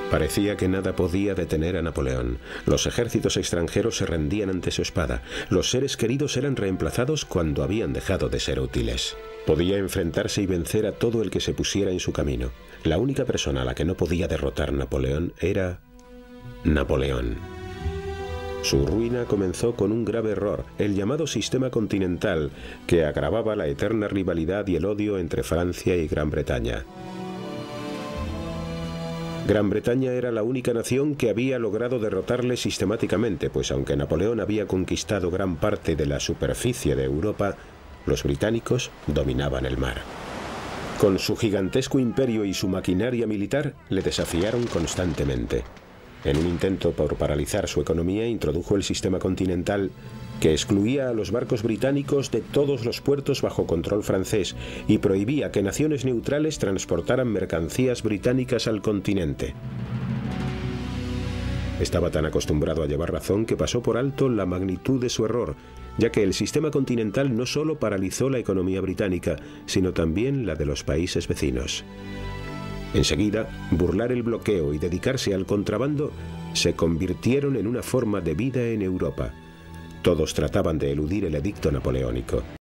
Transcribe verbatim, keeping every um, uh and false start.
Parecía que nada podía detener a Napoleón. Los ejércitos extranjeros se rendían ante su espada. Los seres queridos eran reemplazados cuando habían dejado de ser útiles. Podía enfrentarse y vencer a todo el que se pusiera en su camino. La única persona a la que no podía derrotar Napoleón era Napoleón. Su ruina comenzó con un grave error, el llamado sistema continental, que agravaba la eterna rivalidad y el odio entre Francia y Gran Bretaña. Gran Bretaña era la única nación que había logrado derrotarle sistemáticamente, pues aunque Napoleón había conquistado gran parte de la superficie de Europa, los británicos dominaban el mar. Con su gigantesco imperio y su maquinaria militar, le desafiaron constantemente. En un intento por paralizar su economía, introdujo el sistema continental, que excluía a los barcos británicos de todos los puertos bajo control francés y prohibía que naciones neutrales transportaran mercancías británicas al continente. Estaba tan acostumbrado a llevar razón que pasó por alto la magnitud de su error, ya que el sistema continental no solo paralizó la economía británica, sino también la de los países vecinos. Enseguida, burlar el bloqueo y dedicarse al contrabando se convirtieron en una forma de vida en Europa. Todos trataban de eludir el edicto napoleónico.